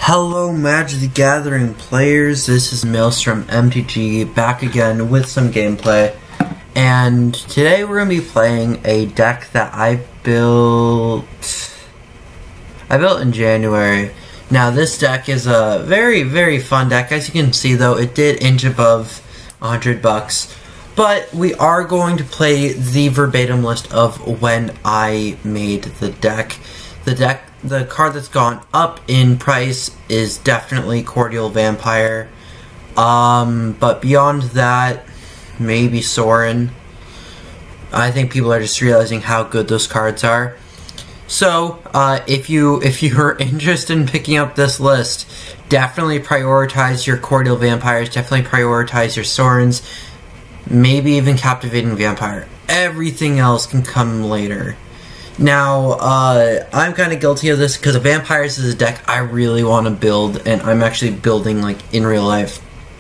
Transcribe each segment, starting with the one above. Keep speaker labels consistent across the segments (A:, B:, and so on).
A: Hello Magic the Gathering players, this is Maelstrom MTG back again with some gameplay, and today we're going to be playing a deck that I built in January. Now this deck is a very fun deck. As you can see though, it did inch above $100, but we are going to play the verbatim list of when I made the deck. The card that's gone up in price is definitely Cordial Vampire. But beyond that, maybe Sorin. I think people are just realizing how good those cards are. So, if you're interested in picking up this list, definitely prioritize your Cordial Vampires, definitely prioritize your Sorins, maybe even Captivating Vampire. Everything else can come later. Now, I'm kind of guilty of this because Vampires is a deck I really want to build, and I'm actually building, like, in real life.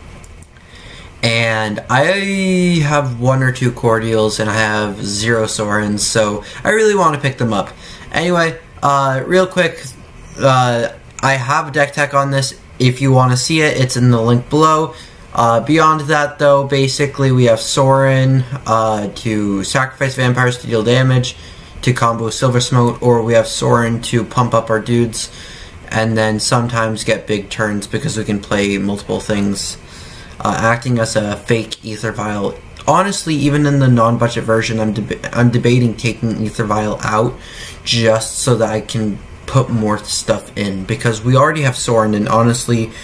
A: And I have 1 or 2 Cordials, and I have 0 Sorins, so I really want to pick them up. Anyway, real quick, I have a deck tech on this. If you want to see it, it's in the link below. Beyond that, though, basically we have Sorin to sacrifice vampires to deal damage, to combo Silver Smote, or we have Sorin to pump up our dudes, and then sometimes get big turns because we can play multiple things, acting as a fake Ether Vial. Honestly, even in the non-budget version, I'm debating taking Ether Vial out just so that I can put more stuff in, because we already have Sorin, and honestly,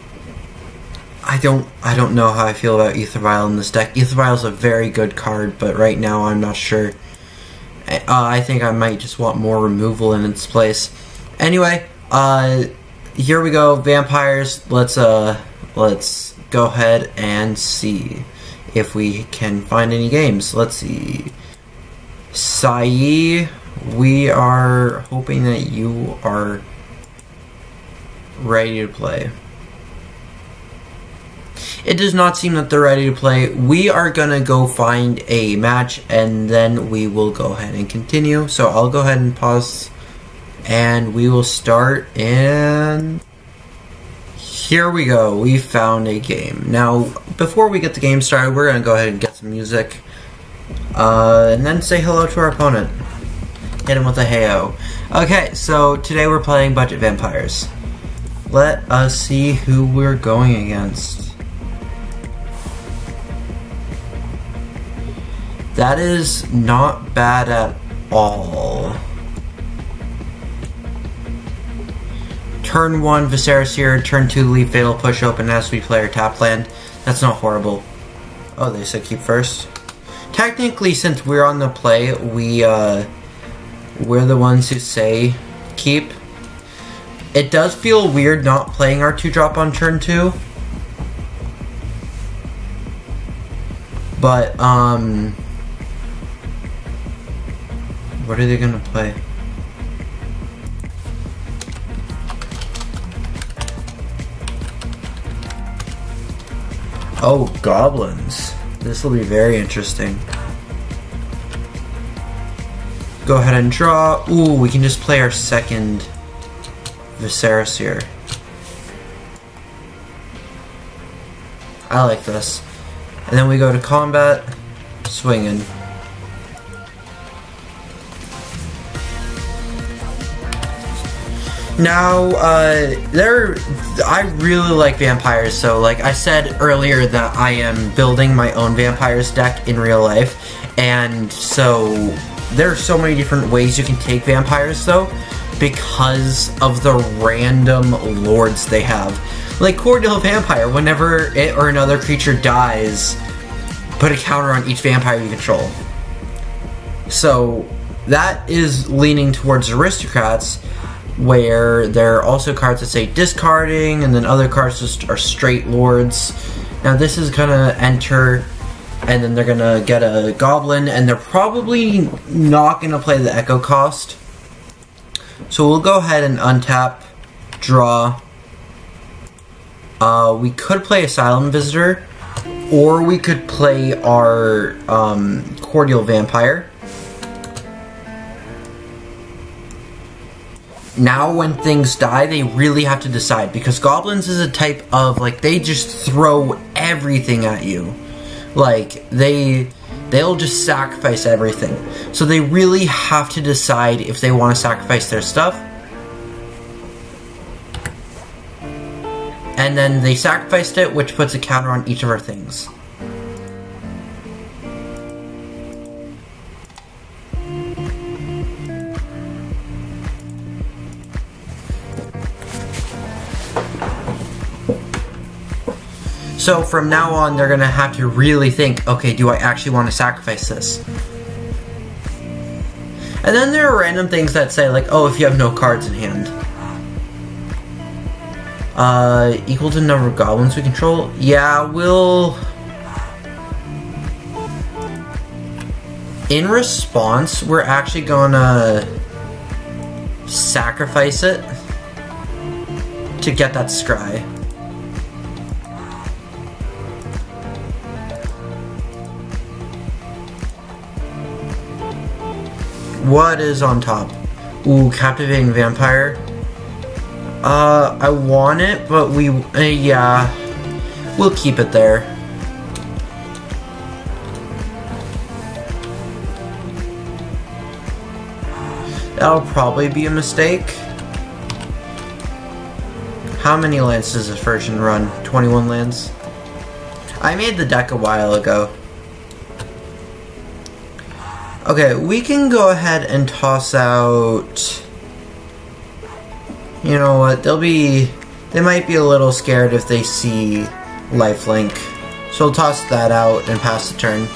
A: I don't know how I feel about Ether Vial in this deck. Ether Vial is a very good card, but right now I'm not sure. I think I might just want more removal in its place. Anyway, here we go, Vampires. Let's go ahead and see if we can find any games. Let's see. Sai, we are hoping that you are ready to play. It does not seem that they're ready to play. We are gonna go find a match, and then we will go ahead and continue. So I'll go ahead and pause, and we will start, and here we go. We found a game. Now, before we get the game started, we're gonna go ahead and get some music, and then say hello to our opponent. Hit him with a hey-oh. Okay, so today we're playing Budget Vampires. Let us see who we're going against. That is not bad at all. Turn 1, Viserys here. Turn 2, leave Fatal Push open as we play our tap land. That's not horrible. Oh, they said keep first. Technically, since we're on the play, we're the ones who say keep. It does feel weird not playing our 2-drop on turn 2. But, what are they gonna play? Oh, goblins. This will be very interesting. Go ahead and draw. Ooh, we can just play our second Viserys here. I like this. And then we go to combat, swinging. Now, I really like Vampires, so like I said earlier that I am building my own Vampires deck in real life, and so there are so many different ways you can take Vampires though, because of the random lords they have. Like Cordial Vampire, whenever it or another creature dies, put a counter on each vampire you control. So that is leaning towards Aristocrats, where there are also cards that say discarding, and then other cards just are straight lords. Now this is gonna enter, and then they're gonna get a goblin, and they're probably not gonna play the Echo cost. So we'll go ahead and untap, draw. We could play Asylum Visitor, or we could play our Cordial Vampire. now when things die, they really have to decide, because goblins is a type of, like, they just throw everything at you. Like, they'll just sacrifice everything. So they really have to decide if they want to sacrifice their stuff. And then they sacrificed it, which puts a counter on each of our things. So from now on, they're gonna have to really think, okay, do I actually want to sacrifice this? And then there are random things that say, like, oh, if you have no cards in hand. Equal to the number of goblins we control? Yeah, we'll... In response, we're actually gonna sacrifice it to get that scry. What is on top? Ooh, Captivating Vampire. I want it, but yeah, we'll keep it there. That'll probably be a mistake. How many lands does this version run? 21 lands? I made the deck a while ago. Okay, we can go ahead and toss out... You know what, they might be a little scared if they see lifelink. So we'll toss that out and pass the turn.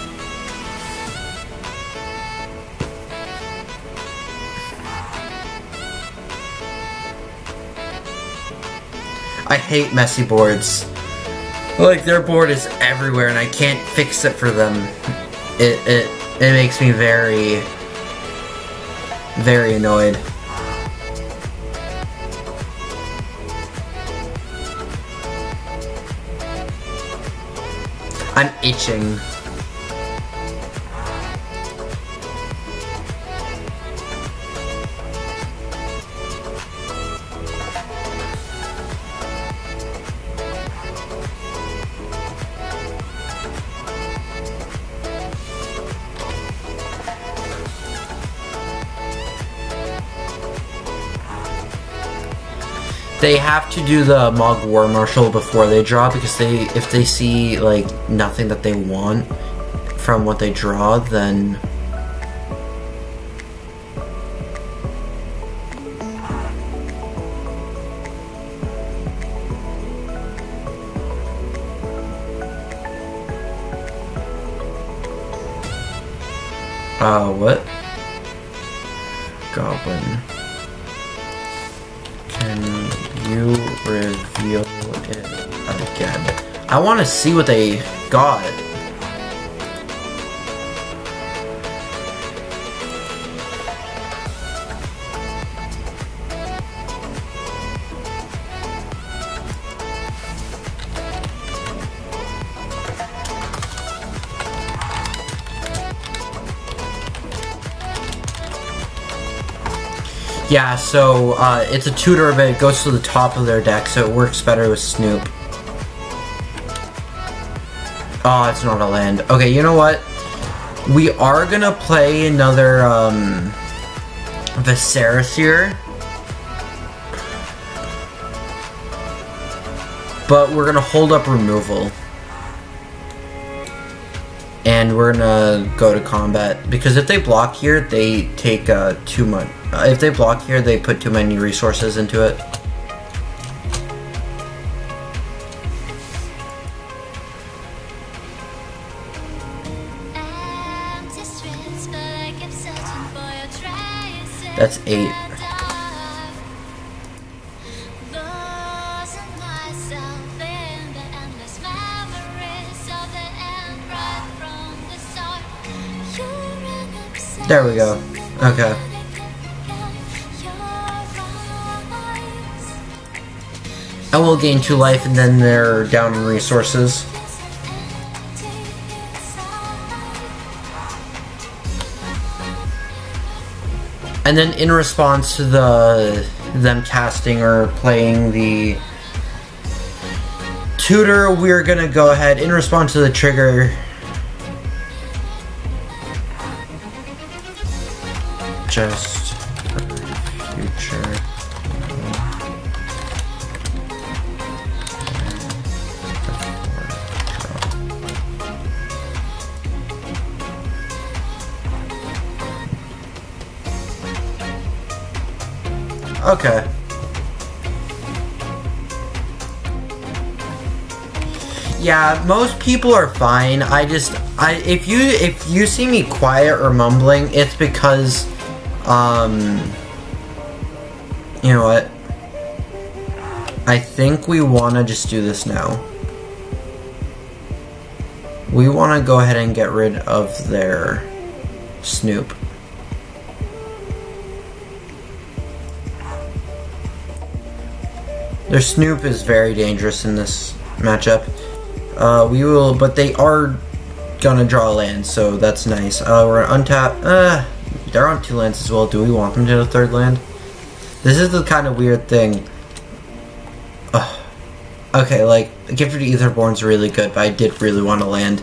A: I hate messy boards. Like, their board is everywhere and I can't fix it for them. It makes me very, very annoyed. I'm itching. They have to do the Mog War Marshal before they draw, because if they see like nothing that they want from what they draw, then what? Goblin. Can you reveal it again? I want to see what they got. Yeah, so it's a tutor, but it goes to the top of their deck, so it works better with Snoop. Oh, it's not a land. Okay, you know what? We are gonna play another Viserys here, but we're gonna hold up removal. And we're gonna go to combat, because if they block here, they take too much. If they block here, they put too many resources into it. That's 8. There we go. Okay. I will gain 2 life, and then they're down in resources. And then in response to them casting or playing the tutor, we're gonna go ahead in response to the trigger. Just for future. Okay. Yeah, most people are fine. If you see me quiet or mumbling, it's because you know what? I think we want to just do this now. We want to go ahead and get rid of their Snoop. Their Snoop is very dangerous in this matchup. But they are gonna draw a land, so that's nice. We're gonna untap. They're on 2 lands as well. Do we want them to the 3rd land? This is the kind of weird thing. Okay, like, Gifted Aetherborn's really good, but I did really want to land.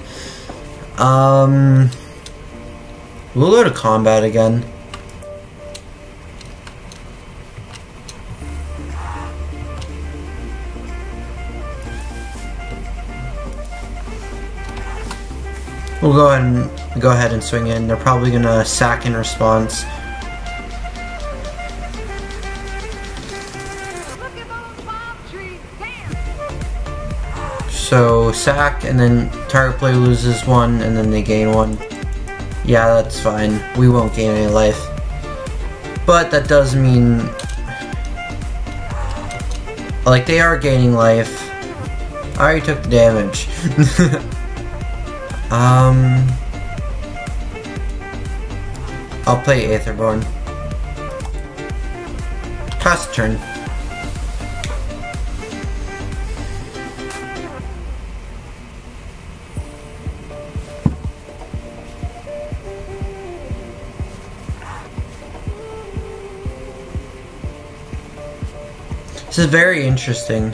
A: We'll go to combat again. We'll go ahead and swing in. They're probably gonna sack in response. So sack, and then target player loses 1, and then they gain 1. Yeah, that's fine. We won't gain any life. But that does mean, like, they are gaining life. I already took the damage. I'll play Aetherborn. Pass the turn. This is very interesting.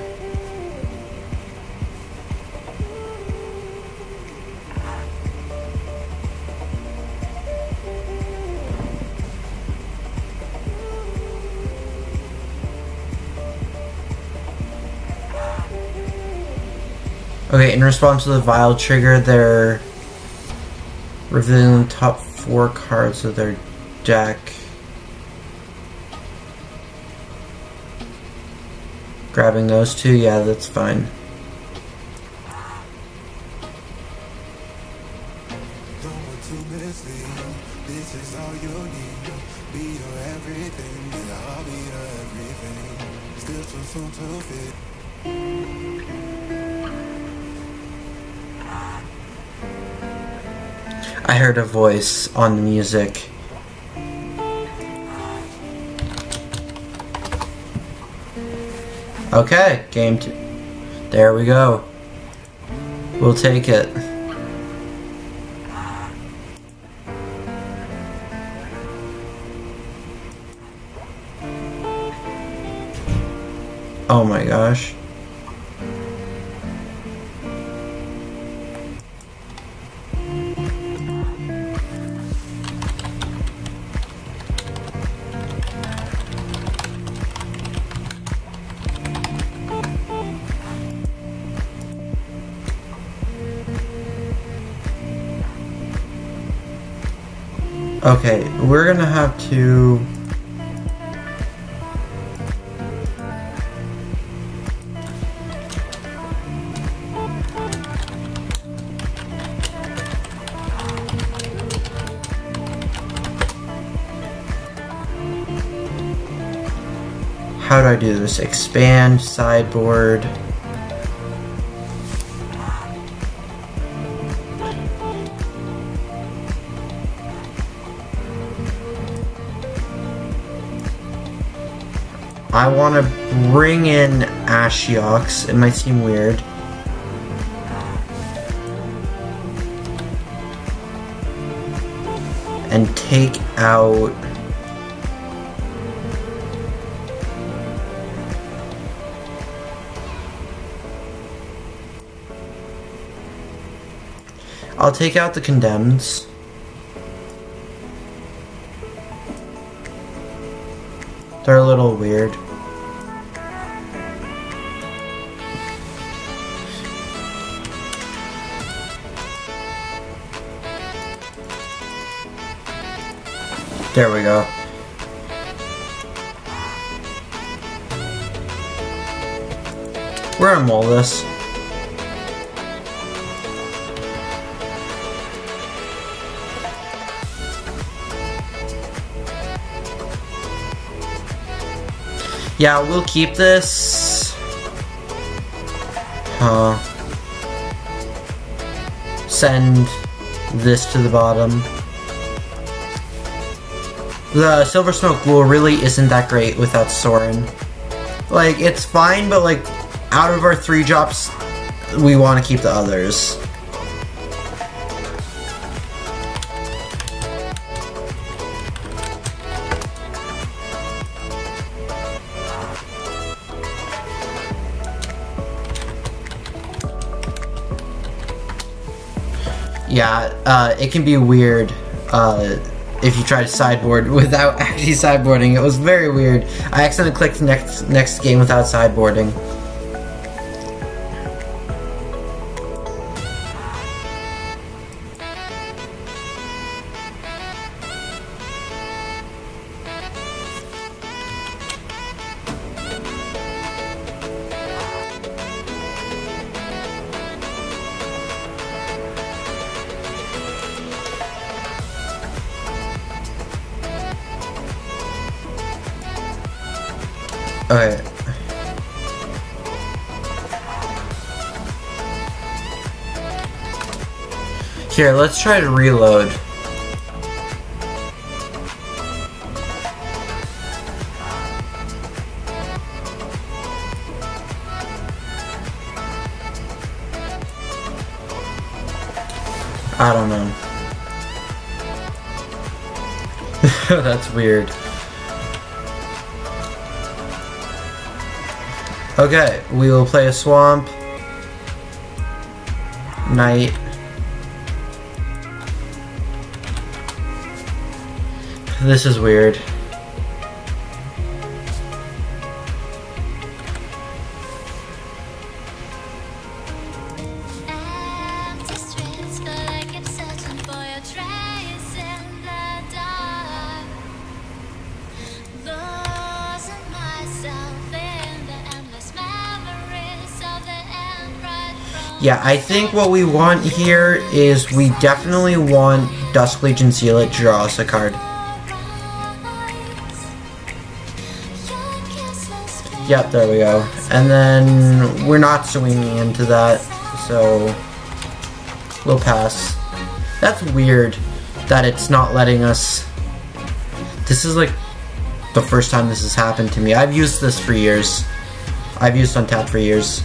A: Okay, in response to the Vile trigger, they're revealing the top 4 cards of their deck. Grabbing those 2, yeah, that's fine. I heard a voice on the music. Okay, game 2. There we go. We'll take it. Oh my gosh. Okay, we're gonna have to... How do I do this? Expand, sideboard... I want to bring in Ashiok. It might seem weird. And take out I'll take out the condemns. They're a little weird. There we go. We're gonna mold this. Yeah, we'll keep this. Send this to the bottom. The Silver Smoke Ghoul really isn't that great without Soren. Like, it's fine, but like, out of our 3 drops, we want to keep the others. Yeah, it can be weird if you try to sideboard without actually sideboarding. It was very weird. I accidentally clicked next game without sideboarding. Okay. Here, let's try to reload. I don't know. That's weird. Okay, we will play a swamp. Night. This is weird. Yeah, I think what we want here is we definitely want Dusk Legion Zealot to draw us a card. Yep, there we go. And then we're not swinging into that, so we'll pass. That's weird that it's not letting us. This is like the first time this has happened to me. I've used this for years. I've used Untapped for years.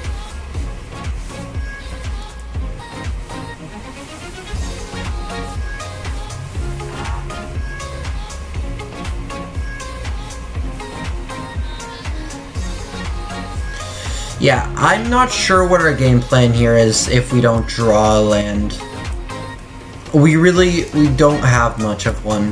A: Yeah, I'm not sure what our game plan here is if we don't draw a land. We don't have much of one.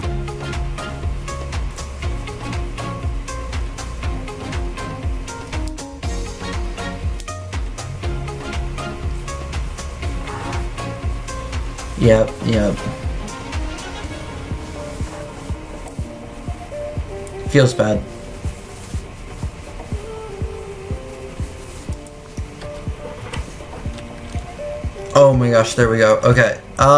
A: Yep. Feels bad. Oh my gosh, there we go. Okay.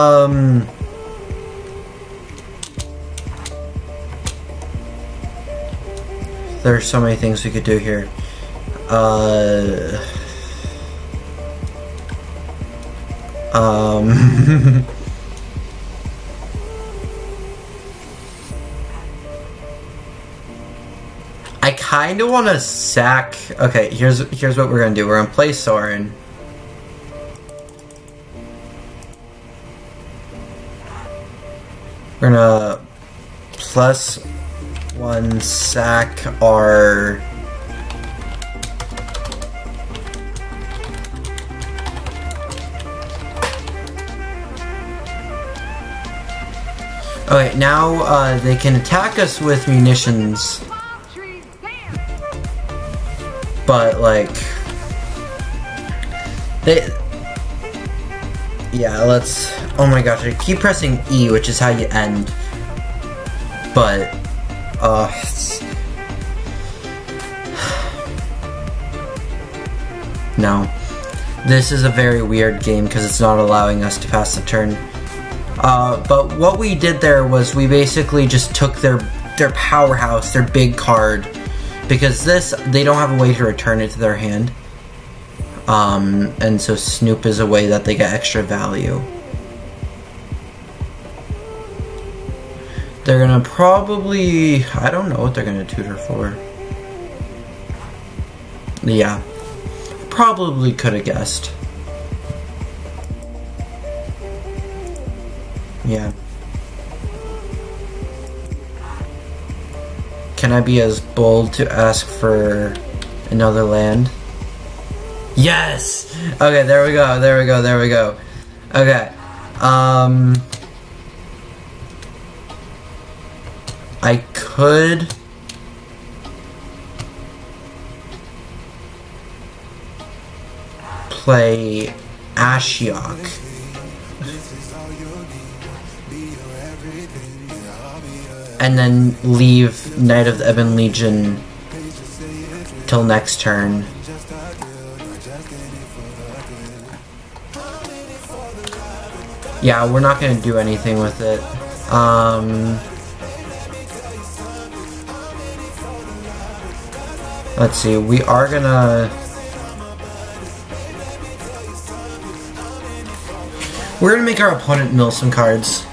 A: There's so many things we could do here. I kind of want to sack. Okay, here's what we're gonna do. We're gonna play Soren. We're gonna +1 sack our Okay, now they can attack us with munitions. But like yeah, let's, oh my gosh, I keep pressing E, which is how you end. But no. This is a very weird game because it's not allowing us to pass the turn. But what we did there was we basically just took their powerhouse, their big card, because this, they don't have a way to return it to their hand. And so Snoop is a way that they get extra value. They're gonna probably, I don't know what they're gonna tutor for. Yeah. Probably could have guessed. Yeah. Can I be as bold to ask for another land? Yes! Okay, there we go, there we go, there we go. Okay. I could play Ashiok. And then leave Knight of the Ebon Legion till next turn. Yeah, we're not gonna do anything with it. Let's see, we are gonna... We're gonna make our opponent mill some cards.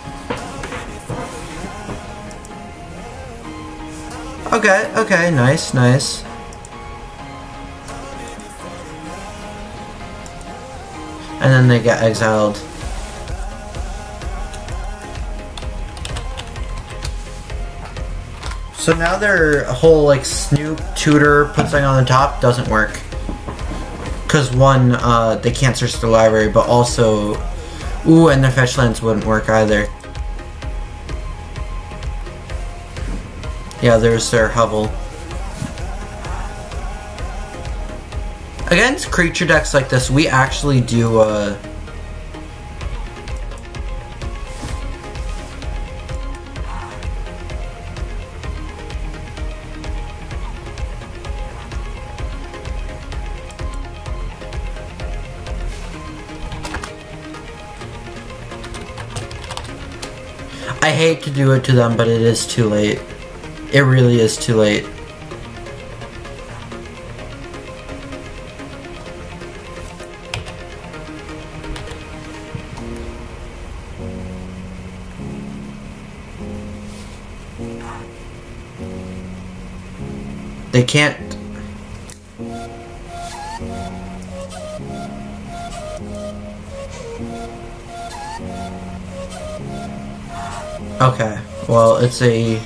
A: Okay, okay, nice, nice. And then they get exiled. So now their whole like Snoop tutor put something on the top doesn't work. Cause one, they can't search the library, but also, ooh, and their fetch lands wouldn't work either. Yeah, there's their hovel. Against creature decks like this, we actually do, I hate to do it to them, but it is too late. It really is too late. They can't. Okay, well, it's a...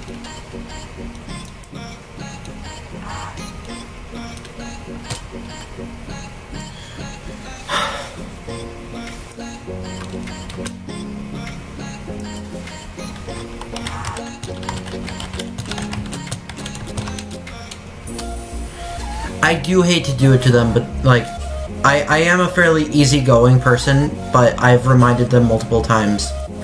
A: I do hate to do it to them, but, like, I am a fairly easygoing person, but I've reminded them multiple times.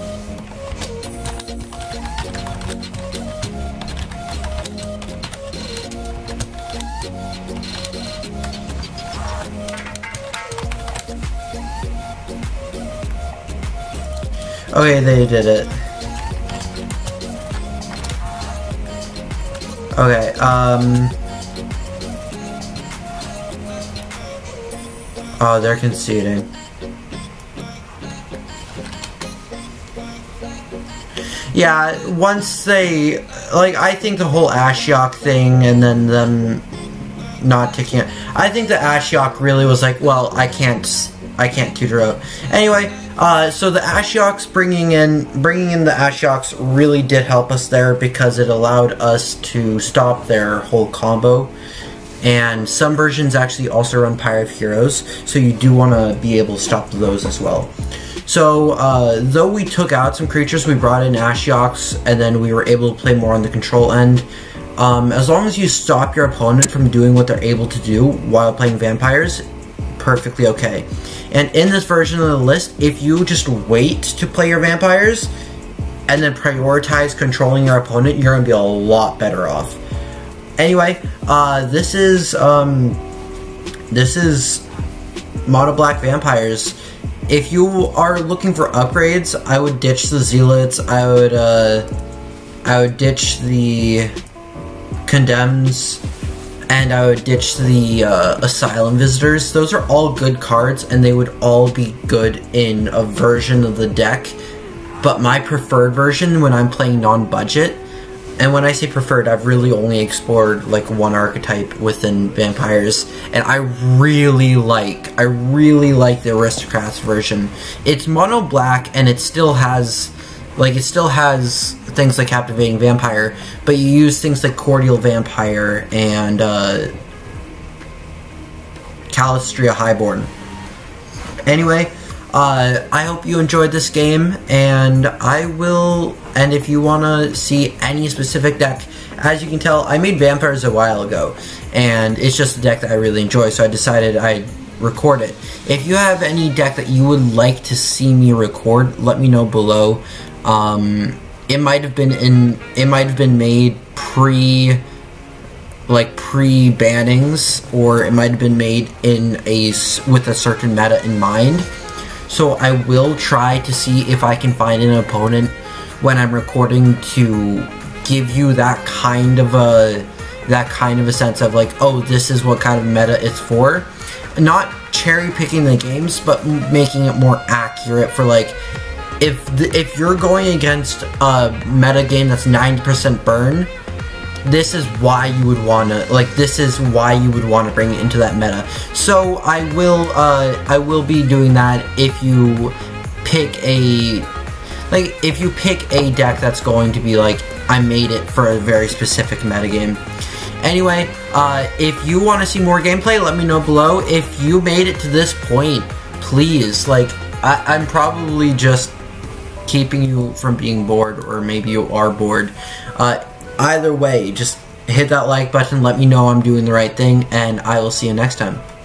A: Okay, they did it. Okay, oh, they're conceding. Yeah, once they... Like, I think the whole Ashiok thing and then them not taking it... I think the Ashiok really was like, well, I can't tutor out. Anyway, so the Ashioks bringing in the Ashioks really did help us there because it allowed us to stop their whole combo. And some versions actually also run Pyre of Heroes, so you do want to be able to stop those as well. So, though we took out some creatures, we brought in Ashioks, and then we were able to play more on the control end. As long as you stop your opponent from doing what they're able to do while playing vampires, perfectly okay. And in this version of the list, if you just wait to play your vampires, and then prioritize controlling your opponent, you're going to be a lot better off. Anyway, this is Mono Black Vampires. If you are looking for upgrades, I would ditch the Zealots. I would ditch the Condemns, and I would ditch the Asylum Visitors. Those are all good cards, and they would all be good in a version of the deck. But my preferred version when I'm playing non-budget, and when I say preferred, I've really only explored like one archetype within Vampires, and I really like the Aristocrats version. It's mono black, and it still has things like Captivating Vampire, but you use things like Cordial Vampire and Calistria Highborn. Anyway, I hope you enjoyed this game, and and if you want to see any specific deck, as you can tell, I made Vampires a while ago, and it's just a deck that I really enjoy, so I decided I'd record it. If you have any deck that you would like to see me record, let me know below. It might have been made pre-bannings, or it might have been made with a certain meta in mind. So I will try to see if I can find an opponent when I'm recording to give you that kind of a sense of like, oh, this is what kind of meta it's for. Not cherry picking the games, but making it more accurate for like, if you're going against a meta game that's 90% burn, this is why you would want to bring it into that meta. So I will be doing that if you pick a deck that's going to be like, I made it for a very specific metagame. Anyway, if you want to see more gameplay, let me know below. If you made it to this point, please, I'm probably just keeping you from being bored, or maybe you are bored. Either way, just hit that like button, let me know I'm doing the right thing, and I will see you next time.